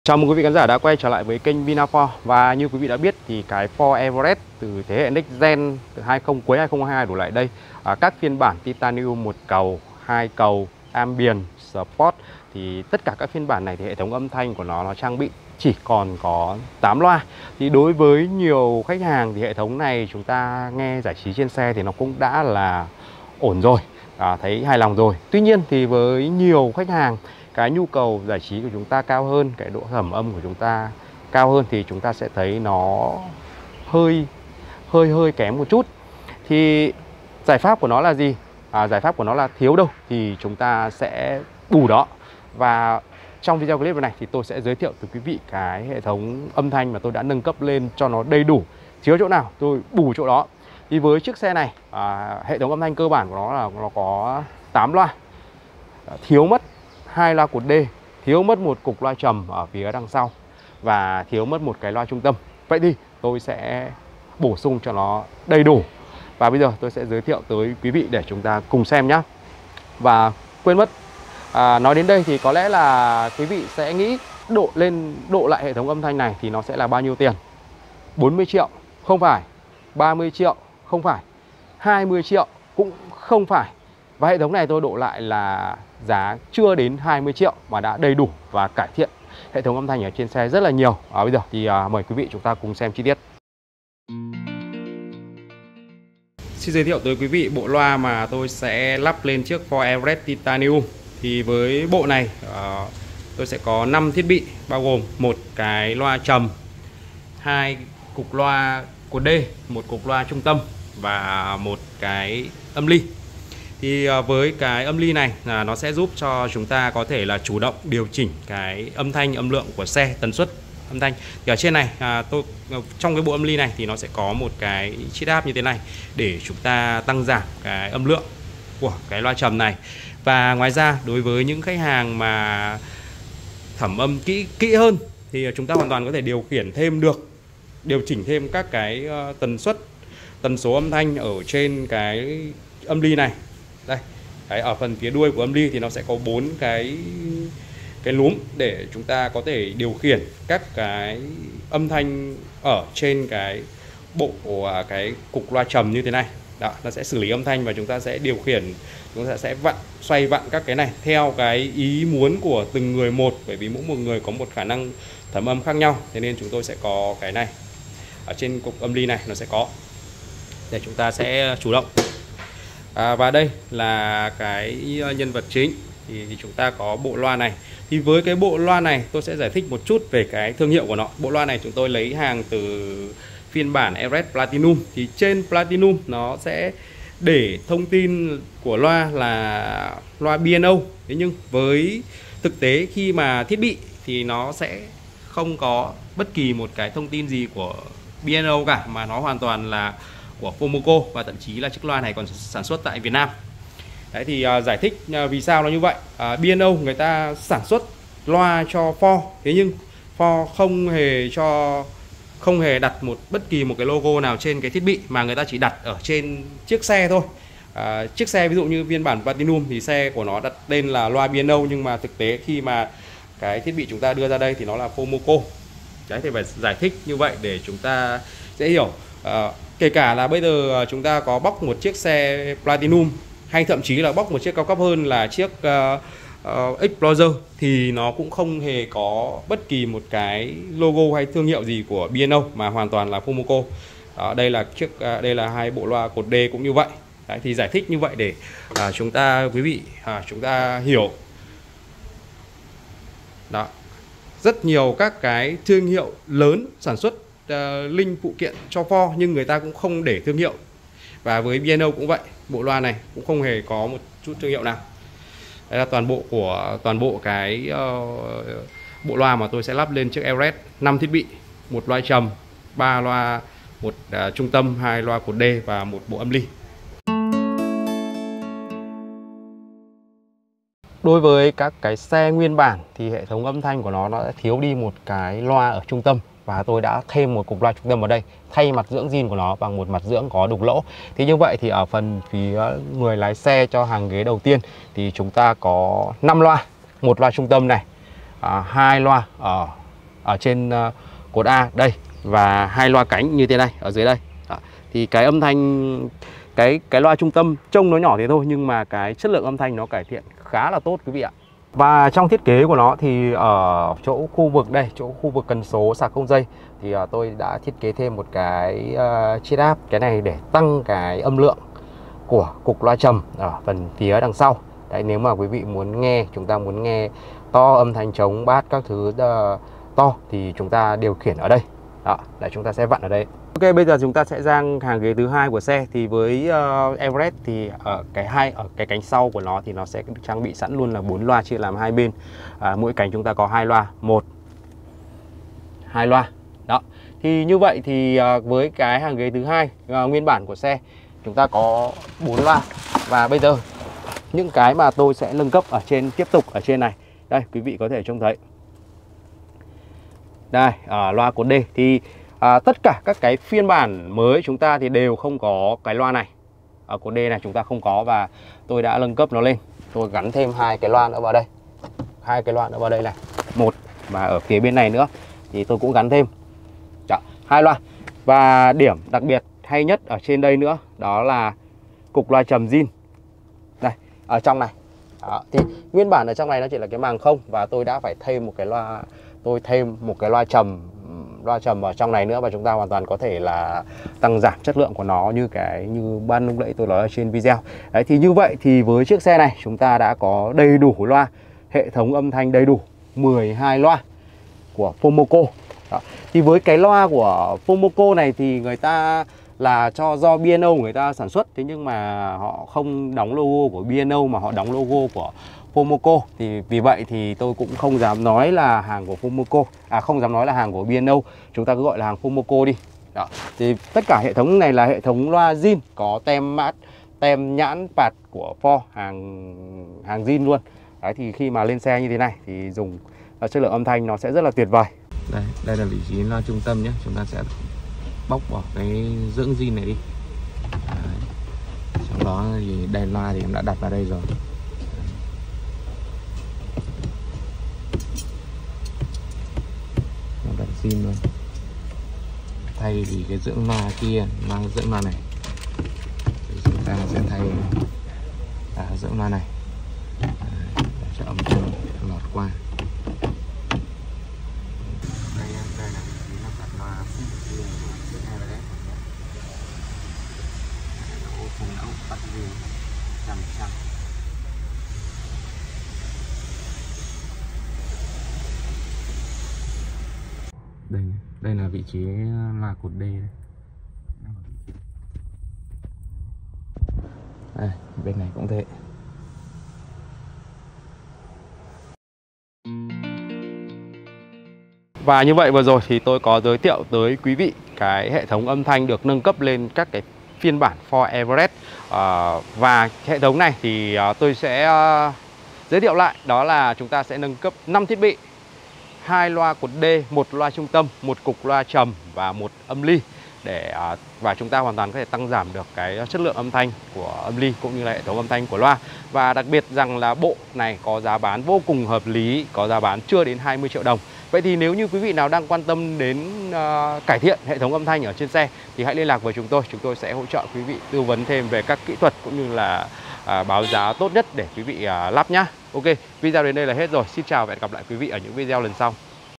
Chào mừng quý vị khán giả đã quay trở lại với kênh Vinafor. Và như quý vị đã biết thì cái Ford Everest từ thế hệ Next Gen từ cuối 2022 đổ lại đây, các phiên bản Titanium 1 cầu, 2 cầu, Ambient, Sport thì tất cả các phiên bản này thì hệ thống âm thanh của nó trang bị chỉ còn có 8 loa. Thì đối với nhiều khách hàng thì hệ thống này chúng ta nghe giải trí trên xe thì nó cũng đã là ổn rồi, thấy hài lòng rồi. Tuy nhiên thì với nhiều khách hàng cái nhu cầu giải trí của chúng ta cao hơn, cái độ thẩm âm của chúng ta cao hơn thì chúng ta sẽ thấy nó hơi kém một chút. Thì giải pháp của nó là gì? Giải pháp của nó là thiếu đâu thì chúng ta sẽ bù đó. Và trong video clip này thì tôi sẽ giới thiệu tới quý vị cái hệ thống âm thanh mà tôi đã nâng cấp lên cho nó đầy đủ. Thiếu chỗ nào tôi bù chỗ đó. Thì với chiếc xe này, hệ thống âm thanh cơ bản của nó là nó có 8 loa. Thiếu mất 2 loa cột D, thiếu mất một cục loa trầm ở phía đằng sau và thiếu mất một cái loa trung tâm. Vậy thì tôi sẽ bổ sung cho nó đầy đủ. Và bây giờ tôi sẽ giới thiệu tới quý vị để chúng ta cùng xem nhé. Và quên mất, nói đến đây thì có lẽ là quý vị sẽ nghĩ độ lại hệ thống âm thanh này thì nó sẽ là bao nhiêu tiền? 40 triệu? Không phải. 30 triệu? Không phải. 20 triệu? Cũng không phải. Và hệ thống này tôi độ lại là giá chưa đến 20 triệu mà đã đầy đủ và cải thiện hệ thống âm thanh ở trên xe rất là nhiều. Bây giờ thì mời quý vị chúng ta cùng xem chi tiết. Xin giới thiệu tới quý vị bộ loa mà tôi sẽ lắp lên chiếc Ford Everest Titanium. Thì với bộ này tôi sẽ có 5 thiết bị, bao gồm một cái loa trầm, 2 cục loa cột D, một cục loa trung tâm và một cái âm ly. Thì với cái âm ly này nó sẽ giúp cho chúng ta có thể là chủ động điều chỉnh cái âm thanh, âm lượng của xe, tần suất âm thanh. Thì ở trên này trong cái bộ âm ly này thì nó sẽ có một cái chiết áp như thế này để chúng ta tăng giảm cái âm lượng của cái loa trầm này. Và ngoài ra đối với những khách hàng mà thẩm âm kỹ hơn thì chúng ta hoàn toàn có thể điều khiển thêm điều chỉnh thêm các cái tần số âm thanh ở trên cái âm ly này. Đây, ở phần phía đuôi của âm ly thì nó sẽ có 4 cái núm để chúng ta có thể điều khiển các cái âm thanh ở trên cái bộ của cái cục loa trầm như thế này. Đó, nó sẽ xử lý âm thanh và chúng ta sẽ điều khiển, chúng ta sẽ xoay vặn các cái này theo cái ý muốn của từng người một, bởi vì mỗi một người có một khả năng thẩm âm khác nhau. Thế nên chúng tôi sẽ có cái này ở trên cục âm ly này, nó sẽ có để chúng ta sẽ chủ động. Và đây là cái nhân vật chính thì chúng ta có bộ loa này. Thì với cái bộ loa này tôi sẽ giải thích một chút về cái thương hiệu của nó. Bộ loa này chúng tôi lấy hàng từ phiên bản Everest Platinum. Thì trên Platinum nó sẽ để thông tin của loa là loa B&O. Thế nhưng với thực tế khi mà thiết bị thì nó sẽ không có bất kỳ một cái thông tin gì của B&O cả, mà nó hoàn toàn là của Fomoco, và thậm chí là chiếc loa này còn sản xuất tại Việt Nam. Đấy thì giải thích vì sao nó như vậy. B&O người ta sản xuất loa cho Ford, thế nhưng Ford không hề đặt bất kỳ một cái logo nào trên cái thiết bị, mà người ta chỉ đặt ở trên chiếc xe thôi. Chiếc xe ví dụ như phiên bản Platinum thì xe của nó đặt tên là loa B&O, nhưng mà thực tế khi mà cái thiết bị chúng ta đưa ra đây thì nó là Fomoco. Đấy thì phải giải thích như vậy để chúng ta dễ hiểu. Kể cả là bây giờ chúng ta có bóc một chiếc xe Platinum, hay thậm chí là bóc một chiếc cao cấp hơn là chiếc Explorer, thì nó cũng không hề có bất kỳ một cái logo hay thương hiệu gì của B&O, mà hoàn toàn là Fomoco. Đây là 2 bộ loa cột D cũng như vậy. Đấy, thì giải thích như vậy để quý vị chúng ta hiểu. Đó, rất nhiều các cái thương hiệu lớn sản xuất linh phụ kiện cho Ford nhưng người ta cũng không để thương hiệu. Và với B&O cũng vậy, bộ loa này cũng không hề có một chút thương hiệu nào. Đây là toàn bộ cái bộ loa mà tôi sẽ lắp lên chiếc Everest. 5 thiết bị, một loa trầm, 3 loa, một trung tâm, 2 loa cột D và một bộ âm ly. Đối với các cái xe nguyên bản thì hệ thống âm thanh của nó đã thiếu đi một cái loa ở trung tâm, và tôi đã thêm một cục loa trung tâm vào đây, thay mặt dưỡng zin của nó bằng một mặt dưỡng có đục lỗ. Thì như vậy thì ở phần phía người lái xe cho hàng ghế đầu tiên thì chúng ta có 5 loa, một loa trung tâm này, 2 loa ở ở trên cột A đây, và 2 loa cánh như thế này ở dưới đây. Đó. Thì cái âm thanh, cái loa trung tâm trông nó nhỏ thế thôi, nhưng mà cái chất lượng âm thanh nó cải thiện khá là tốt quý vị ạ. Và trong thiết kế của nó thì ở chỗ khu vực đây, chỗ khu vực cần số sạc không dây, thì tôi đã thiết kế thêm một cái chiết áp, cái này để tăng cái âm lượng của cục loa trầm ở phần phía đằng sau. Đấy, nếu mà quý vị muốn nghe, chúng ta muốn nghe to, âm thanh trống, bass các thứ to thì chúng ta điều khiển ở đây. Đó, để chúng ta sẽ vặn ở đây. Ok, bây giờ chúng ta sẽ sang hàng ghế thứ hai của xe. Thì với Everest thì ở cái cánh sau của nó thì nó sẽ trang bị sẵn luôn là 4 loa chia làm hai bên. Mỗi cánh chúng ta có 2 loa, 2 loa. Đó. Thì như vậy thì với cái hàng ghế thứ hai nguyên bản của xe, chúng ta có 4 loa. Và bây giờ những cái mà tôi sẽ nâng cấp ở trên, tiếp tục ở trên này. Đây, quý vị có thể trông thấy. Đây, loa cột D thì tất cả các cái phiên bản mới chúng ta thì đều không có cái loa này. Ở cột D này chúng ta không có, và tôi đã nâng cấp nó lên. Tôi gắn thêm 2 cái loa nữa vào đây. 2 cái loa nữa vào đây này. Một, và ở phía bên này nữa thì tôi cũng gắn thêm 2 loa. Và điểm đặc biệt hay nhất ở trên đây nữa, đó là cục loa trầm zin. Đây, ở trong này. Đó, thì nguyên bản ở trong này nó chỉ là cái màng không, và tôi đã phải thêm một cái loa, loa trầm ở trong này nữa, và chúng ta hoàn toàn có thể là tăng giảm chất lượng của nó như ban lúc nãy tôi nói ở trên video. Đấy, thì như vậy thì với chiếc xe này chúng ta đã có đầy đủ loa, hệ thống âm thanh đầy đủ, 12 loa của Fomoco. Đó. Thì với cái loa của Fomoco này thì người ta là do B&O người ta sản xuất, thế nhưng mà họ không đóng logo của B&O mà họ đóng logo của Fomoco. Thì vì vậy thì tôi cũng không dám nói là hàng của Fomoco, không dám nói là hàng của B&O, chúng ta cứ gọi là hàng Fomoco đi. Đó. Thì tất cả hệ thống này là hệ thống loa zin, có tem nhãn pạt của Ford, hàng zin luôn. Đấy, thì khi mà lên xe như thế này thì dùng chất lượng âm thanh nó sẽ rất là tuyệt vời. Đây là vị trí loa trung tâm nhé, chúng ta sẽ bóc bỏ cái dưỡng zin này đi. Đấy. Sau đó thì đây loa thì em đã đặt vào đây rồi. Nó đặt zin luôn. Thay vì cái dưỡng loa kia, dưỡng loa này thì chúng ta sẽ thay dưỡng loa này. Đấy, để cho âm thanh lọt qua. Đây là vị trí nó đặt loa bắt riêng 100%. Đây là vị trí loa cột D đây. Bên này cũng thế. Và như vậy vừa rồi thì tôi có giới thiệu tới quý vị cái hệ thống âm thanh được nâng cấp lên các cái phiên bản Ford Everest. Và hệ thống này thì tôi sẽ giới thiệu lại, đó là chúng ta sẽ nâng cấp 5 thiết bị, 2 loa cột D, 1 loa trung tâm, 1 cục loa trầm và 1 âm ly, và chúng ta hoàn toàn có thể tăng giảm được cái chất lượng âm thanh của âm ly cũng như là hệ thống âm thanh của loa. Và đặc biệt rằng là bộ này có giá bán vô cùng hợp lý, có giá bán chưa đến 20 triệu đồng. Vậy thì nếu như quý vị nào đang quan tâm đến cải thiện hệ thống âm thanh ở trên xe thì hãy liên lạc với chúng tôi sẽ hỗ trợ quý vị tư vấn thêm về các kỹ thuật cũng như là báo giá tốt nhất để quý vị lắp nhá. Ok, video đến đây là hết rồi. Xin chào và hẹn gặp lại quý vị ở những video lần sau.